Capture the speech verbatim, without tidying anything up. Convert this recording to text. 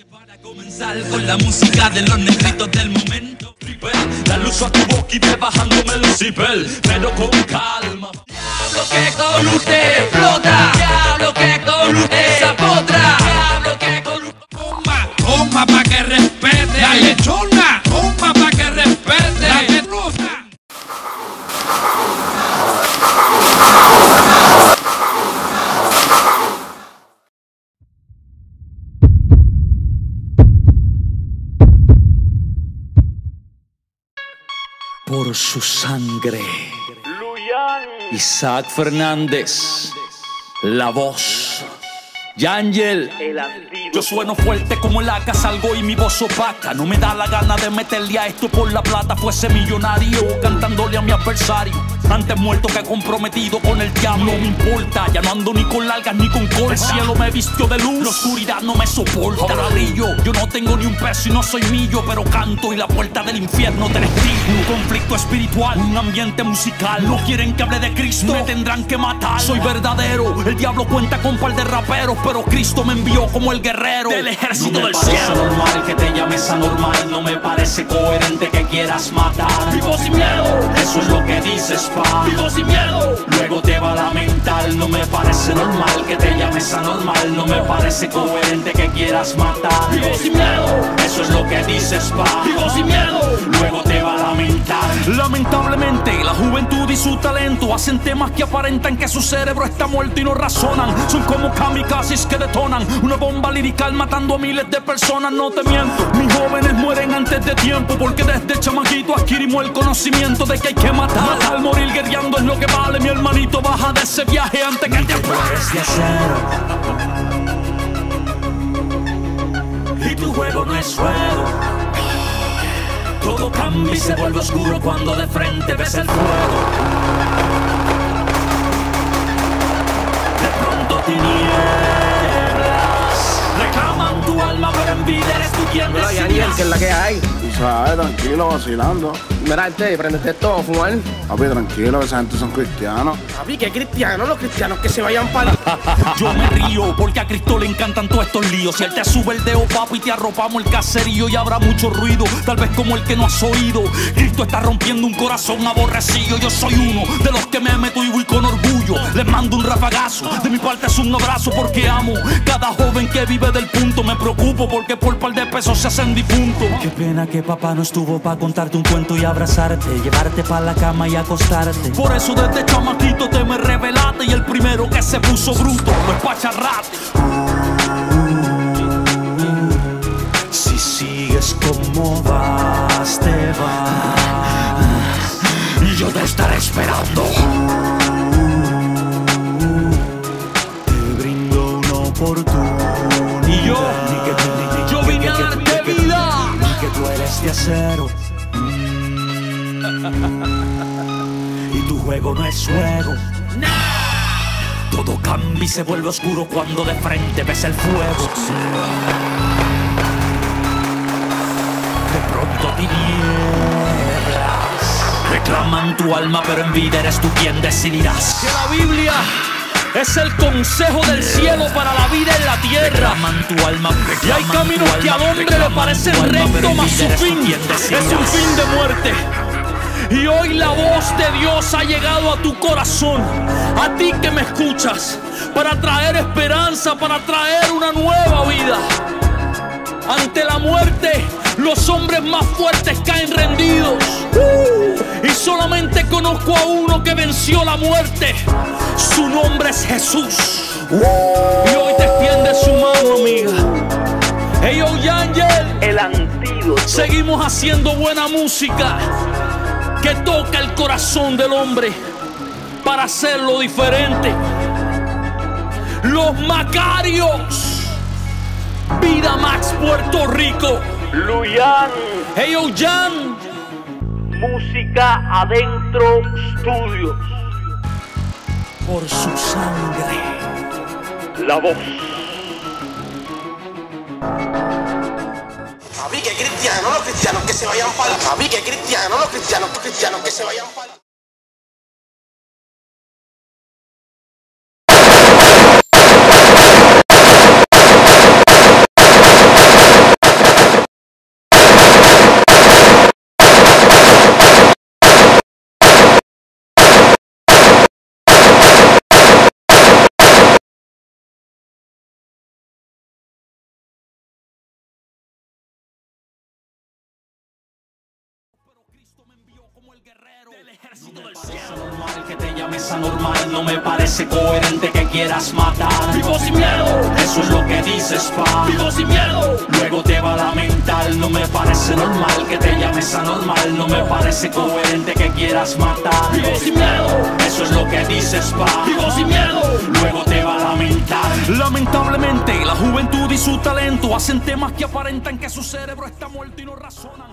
Para comenzar con la música de los negritos del momento, la luz a tu boca y ve bajándome el decibel, pero con calma. Diablo que con usted explota, diablo que con usted se apotra, diablo que con usted. Toma, toma pa' que respete, la lechona, toma pa' que respete, la lechona. Por su sangre, Isaac Fernández, la voz, Yangel. Yo sueno fuerte como el A K, salgo y mi voz opaca. No me da la gana de meterle a esto por la plata. Fuese millonario cantándole a mi adversario. Antes muerto que comprometido con el diablo. No me importa, ya no ando ni con largas ni con cortas. El cielo me vistió de luz, la oscuridad no me soporta. Ahora brillo, yo no tengo ni un peso y no soy millo, pero canto y la puerta del infierno te testigo. Un conflicto espiritual, un ambiente musical. No quieren que hable de Cristo, me tendrán que matar. Soy verdadero, el diablo cuenta con par de raperos, pero Cristo me envió como el guerrero del ejército del cielo. No me parece normal que te llames anormal, no me parece coherente que quieras matar. Vivo sin miedo, eso es lo que dices, pa. Vivo sin miedo, luego te va a lamentar. No me parece normal que te llames anormal, no me parece coherente que quieras matar. Vivo sin miedo, eso es lo que dices, pa. Vivo sin miedo, luego te va a lamentar. Lamentablemente la juventud y su talento hacen temas que aparentan que su cerebro está muerto y no razonan. Son como kamikazes que detonan una bomba lirical matando a miles de personas. No te miento, mis jóvenes mueren antes de tiempo, porque desde chamaquito adquirimos el conocimiento de que hay que matar. Matar, morir guerreando es lo que vale. Mi hermanito, baja de ese viaje antes que el tiempo es de acero. Y tu juego no es juego. Todo cambia y se vuelve oscuro cuando de frente ves el fuego. De pronto tinieblas reclaman tu alma, pero en vida eres tú quien decidirás. Hola, Yangel, ¿qué es la que hay? Tú sabes, tranquilo, vacilando. Mira, este, prendete esto a fumar. Papi, tranquilo, esa gente son cristianos. Papi, ¿qué cristianos? Los cristianos que se vayan para... Yo me río porque a Cristo le encantan todos estos líos. Si él te sube el dedo, papi, te arropamos el caserío y habrá mucho ruido, tal vez como el que no has oído. Cristo está rompiendo un corazón aborrecido. Yo soy uno de los que me meto y voy con orgullo. Les mando un rafagazo, de mi parte es un abrazo, porque amo cada joven que vive del punto. Me preocupo porque por par de pesos se hacen difuntos. Qué pena que papá no estuvo para contarte un cuento y abrazarte, llevarte para la cama y acostarte. Por eso desde chamaquito te me revelaste, y el primero que se puso bruto no es pa' charrarte. Si sigues como vas, te vas, y yo te estaré esperando. Te brindo una oportunidad. Y yo, ni que tú, ni que, yo vine a darte vida, ni que tú eres de acero. Y tu juego no es juego. Todo cambia y se vuelve oscuro cuando de frente ves el fuego. De pronto tinieblas reclaman tu alma, pero en vida eres tú quien decidirás. Que la Biblia es el consejo del cielo para la vida en la tierra. Tu alma, y hay caminos que al hombre le parecen rectos, mas su fin es un fin de muerte. Y hoy la voz de Dios ha llegado a tu corazón, a ti que me escuchas, para traer esperanza, para traer una nueva vida. Ante la muerte, los hombres más fuertes caen rendidos. Y solamente conozco a uno que venció la muerte. Su nombre es Jesús. Y hoy te extiende su mano, amiga. Hey, yo, Yangel, El antídoto. seguimos haciendo buena música que toca el corazón del hombre para hacerlo diferente. Los Macarios, Vida Max, Puerto Rico. Luyan. Hey, yo, Jan. Música Adentro Studios. Por su sangre, La voz. Papi, que cristianos, los cristianos que se vayan para... Papi, que cristianos, los cristianos, los cristianos que se vayan para... como el guerrero del ejército del cielo. No me parece normal que te llames anormal, no me parece coherente que quieras matar. Vivo sin miedo, eso es lo que dices, pa. Vivo sin miedo, luego te va a lamentar. No me parece normal que te llames anormal, no me parece coherente que quieras matar. Vivo sin miedo, eso es lo que dices, pa. Vivo sin miedo, luego te va a lamentar. Lamentablemente la juventud y su talento hacen temas que aparentan que su cerebro está muerto y no razonan.